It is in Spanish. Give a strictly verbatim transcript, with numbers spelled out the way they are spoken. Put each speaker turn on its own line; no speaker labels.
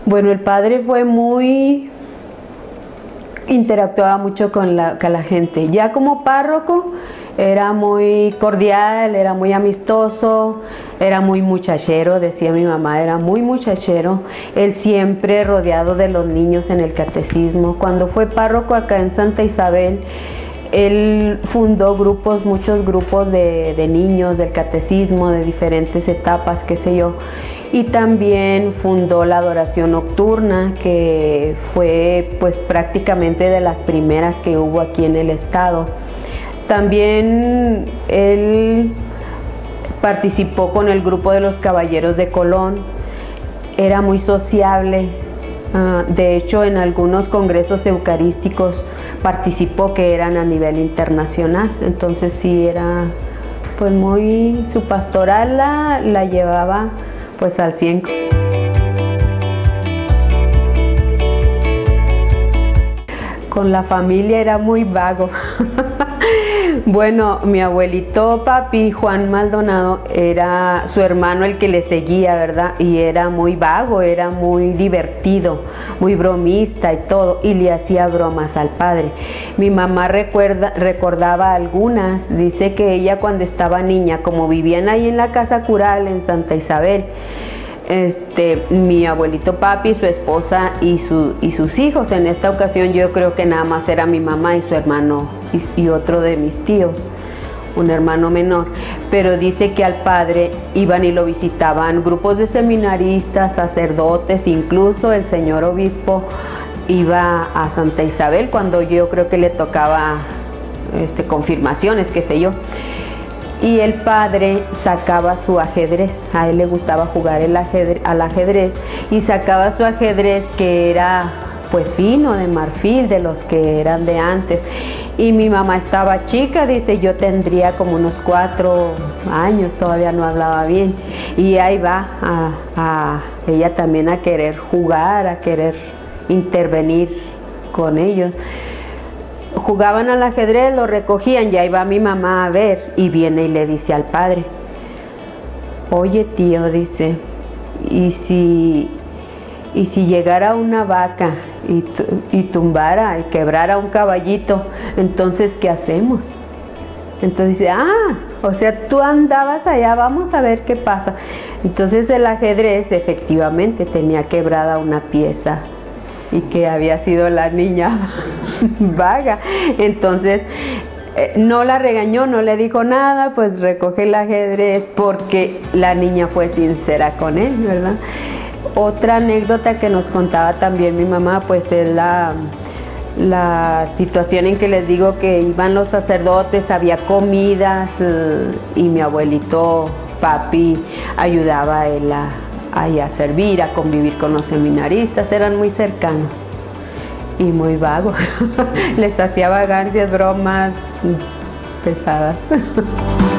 Bueno, el padre fue muy... interactuaba mucho con la, con la gente. Ya como párroco era muy cordial, era muy amistoso, era muy muchachero, decía mi mamá, era muy muchachero. Él siempre rodeado de los niños en el catecismo. Cuando fue párroco acá en Santa Isabel, él fundó grupos, muchos grupos de, de niños del catecismo, de diferentes etapas, qué sé yo. Y también fundó la adoración nocturna, que fue pues prácticamente de las primeras que hubo aquí en el estado. También él participó con el grupo de los Caballeros de Colón, era muy sociable, uh, de hecho en algunos congresos eucarísticos participó que eran a nivel internacional, entonces sí era pues muy, su pastoral la, la llevaba pues al cien. Con la familia era muy vago. Bueno, mi abuelito papi, Juan Maldonado, era su hermano el que le seguía, ¿verdad? Y era muy vago, era muy divertido, muy bromista y todo, y le hacía bromas al padre. Mi mamá recuerda, recordaba algunas, dice que ella cuando estaba niña, como vivían ahí en la casa cural en Santa Isabel, Este, mi abuelito papi, su esposa y, su, y sus hijos. En esta ocasión yo creo que nada más era mi mamá y su hermano y, y otro de mis tíos, un hermano menor. Pero dice que al padre iban y lo visitaban grupos de seminaristas, sacerdotes, incluso el señor obispo iba a Santa Isabel cuando yo creo que le tocaba este, confirmaciones, qué sé yo. Y el padre sacaba su ajedrez, a él le gustaba jugar el ajedrez, al ajedrez, y sacaba su ajedrez que era pues fino, de marfil, de los que eran de antes. Y mi mamá estaba chica, dice, yo tendría como unos cuatro años, todavía no hablaba bien. Y ahí va a, a ella también a querer jugar, a querer intervenir con ellos. Jugaban al ajedrez, lo recogían y ahí va mi mamá a ver y viene y le dice al padre, oye tío, dice, y si, y si llegara una vaca y, y tumbara y quebrara un caballito, entonces ¿qué hacemos? Entonces dice, ah, o sea, tú andabas allá, vamos a ver qué pasa. Entonces el ajedrez efectivamente tenía quebrada una pieza y que había sido la niña vaga. Entonces eh, no la regañó, no le dijo nada, pues recoge el ajedrez porque la niña fue sincera con él, ¿verdad? Otra anécdota que nos contaba también mi mamá, pues es la, la situación en que les digo que iban los sacerdotes, había comidas eh, y mi abuelito papi ayudaba a él a Ahí a servir, a convivir con los seminaristas, eran muy cercanos y muy vagos. Les hacía vagancias, bromas pesadas.